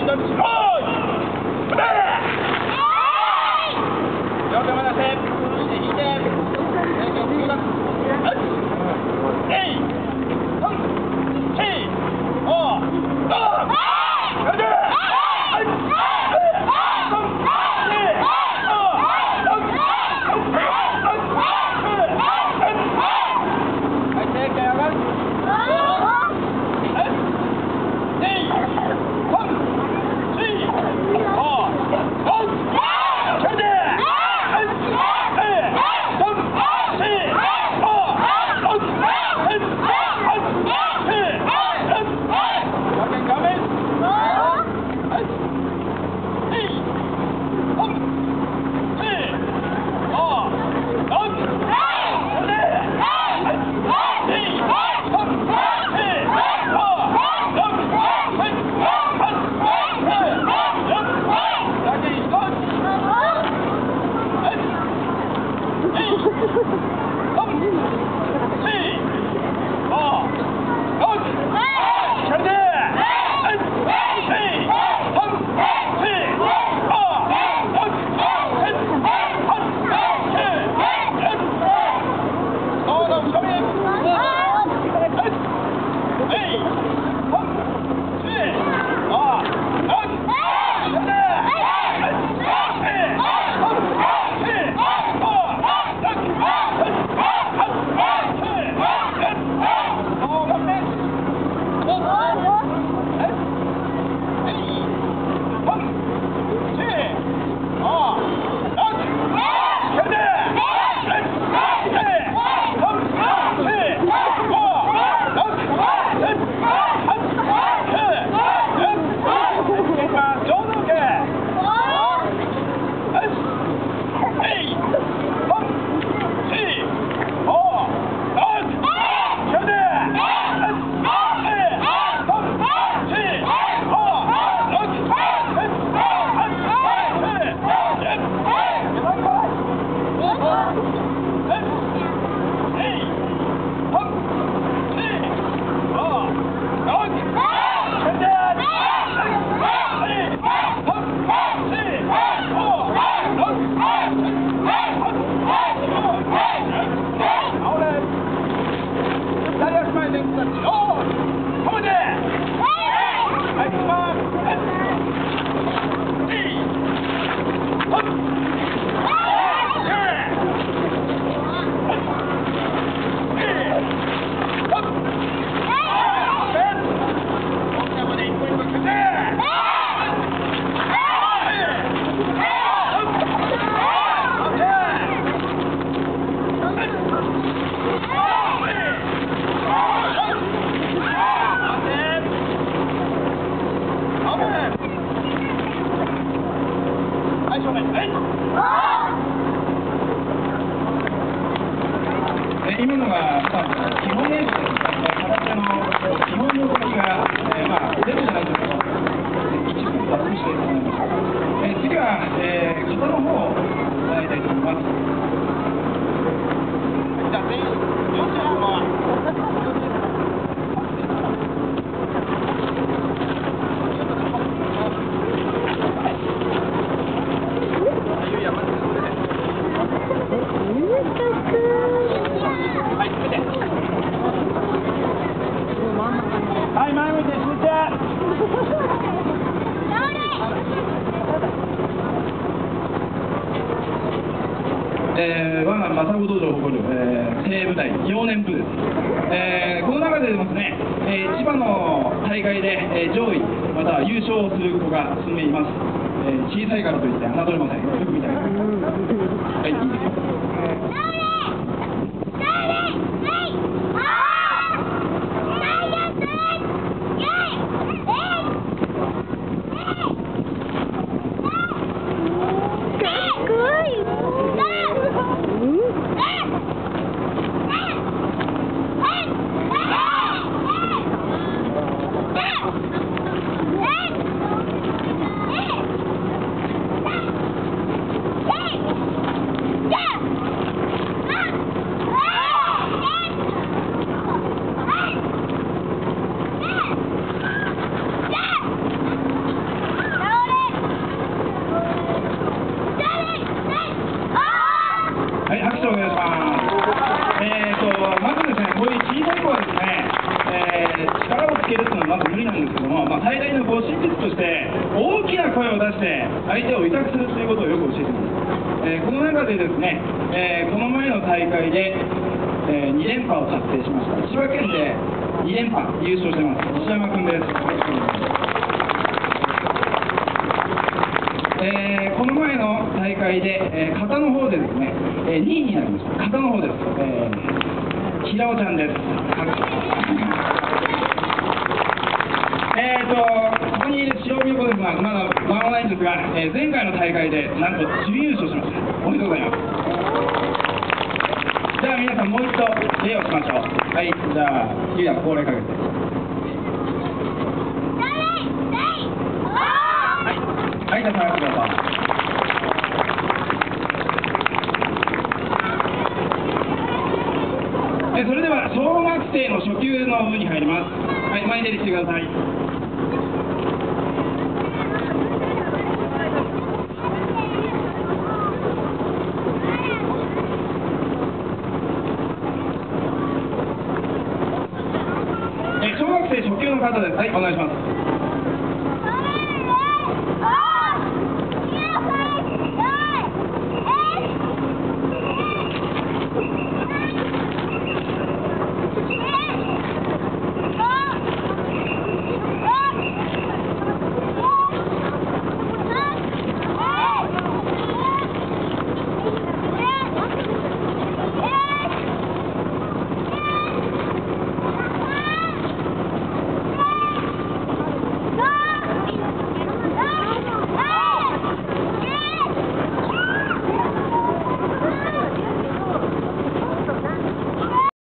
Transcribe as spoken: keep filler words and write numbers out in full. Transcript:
今のが、まあ、基本練習です。空手の基本の動きが、えー、まあ、ゼロじゃないんですけど、一部脱出していると思います。えー、次は、えー、肩の方を習いたいと思います。じゃあ、全員、よんじゅうごまん。はい、前向いて集中。えー、我が正子道場を誇る、えー、精鋭部隊幼年部です。えー、この中でですね、えー、千葉の大会で、えー、上位または優勝する子が数名います。えー、小さいからといって侮れません。よく見てください。はい、いいですよ。 Yeah! まず無理なんですけども、まあ、最大のこう真実として大きな声を出して相手を威嚇するということをよく教えています、えー、この中でですね、えー、この前の大会で、えー、に連覇を達成しました。千葉県でに連覇優勝してます西山君です。えー、この前の大会で、えー、型の方でですね、えー、にいになりました。型の方です、えー、平尾ちゃんです。えーとここにいる白身子ですが、まだ間もないんですが、えー、前回の大会でなんと準優勝しました。おめでとうございます。じゃあ皆さんもう一度礼をしましょう。はい、じゃあゆうや恒例かけて。はい、じゃあ下がってください。えそれでは小学生の初級の部に入ります。はい、前に出てきてください。え小学生初級の方です。はい、お願いします。